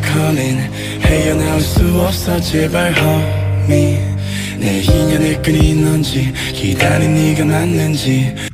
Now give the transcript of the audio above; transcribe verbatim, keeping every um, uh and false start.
calling 헤어나올 수 없어 제발 homie 내 인연의 끈이 넌지 기다린 네가 맞는지